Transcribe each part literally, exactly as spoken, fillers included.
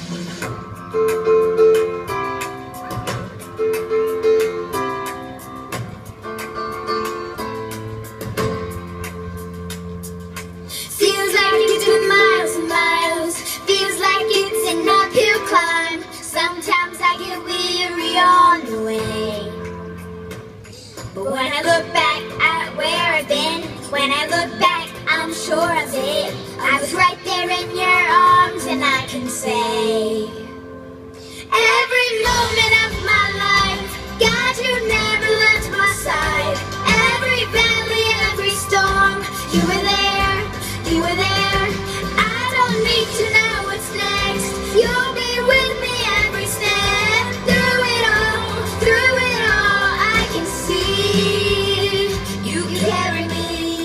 Feels like it's been miles and miles. Feels like it's an uphill climb. Sometimes I get weary on the way. But when I look back at where I've been, when I look back, I'm sure of it. I was right there in your arms, and I can say, every moment of my life, God, you never left my side. Every valley, every storm, you were there, you were there. I don't need to know what's next. You'll be with me every step. Through it all, through it all, I can see you carry me.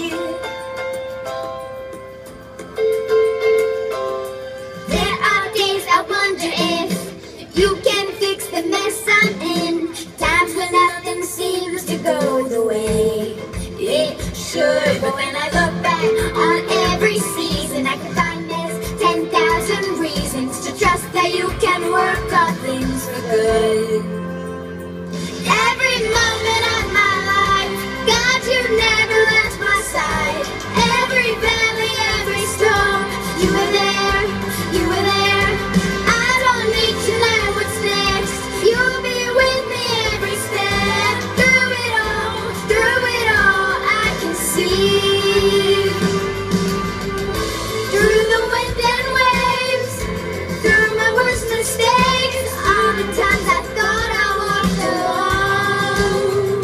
There are days I wonder if you can fix the mess I'm in. Times when nothing seems to go the way it should. But when I look back on every season, I can find there's ten thousand reasons to trust that you can work all things for good. Every moment of my life, God, you never left my side. Every valley, every storm, you were there, you were there. I don't need to know what's next. You'll be with me every step. Through it all, through it all, I can see. Through the wind and waves, through my worst mistakes, all the times I thought I walked alone,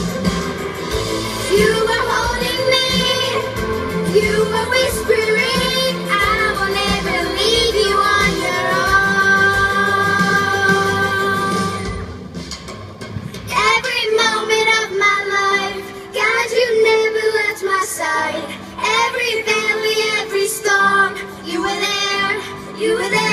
you were holding me, you were whispering, I will never leave you on your own. Every moment of my life, God, you never left my side. Every valley, every storm, you were there, you were there.